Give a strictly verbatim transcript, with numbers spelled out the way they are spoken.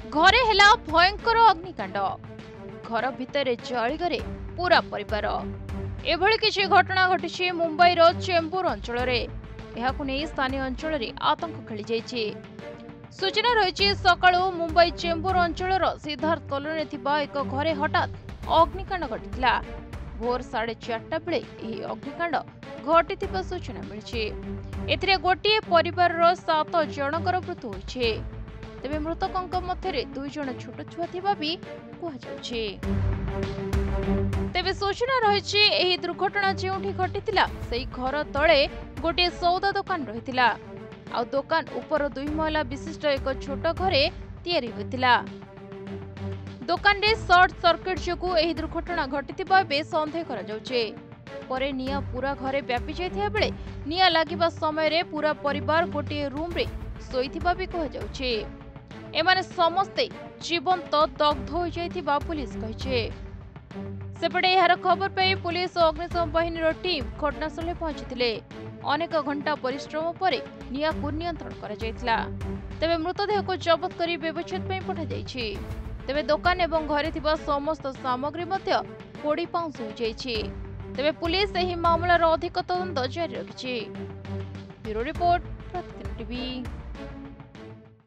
घरे हेला भयंकर अग्निकांड। घर भितर जळीगले पूरा परिवार। एभली किसी घटना घटी मुंबईर चेंबूर अंचल में। स्थानीय अंचल में आतंक खेली जाइए। सूचना रही सकाळू मुंबई चेंबूर अंचल सिद्धार्थ कॉलोनी एक घरे हठात अग्निकांड घटी। भोर साढ़े चार्टा बेले अग्निकांड घटी सूचना मिली। गोटे परिवार सात जनकर मृत्यु होइछे। तेबे मृतकों मध्य दुई जन छोट छुआ थिबा भी कहुछि। तेबे सूचना रही दुर्घटना जोठी घटीला सेही घर तले गोटे सौदा दुकान रहितिला। आ दुकान उपर दुई महला विशिष्ट एक छोट घरे तैयारी होइतिला। दुकान रे शॉर्ट सर्किट जोगु एही दुर्घटना घटिथिबा बे संदेह करा जाउछे। परे निया पूरा घरे व्यापी जाइथिया बेले निया लागिबा समय रे पूरा परिवार गोटे रूम रे सोइथिबा भी कह जाउछे। एमाने समस्ते जीवंत दग्ध हो जाइथिबा पुलिस कहिछे। सेपटे यार खबर पे पुलिस और अग्निशम बाहिनी टीम घटनास्थल पहुंची। अनेक घंटा परिश्रम पर निया को नियंत्रण करा जायतिला। तेबे मृतदेह को जबत करी व्यवच्छेद पे पठा जायछि। तेबे दुकान एवं घरे थिबा समस्त सामग्री मध्य पोड़ी पाउंस हो जायछि। तेबे पुलिस एही मामलार अधिक तदंत जारी रखिछि। Bureau report Pratidin TV.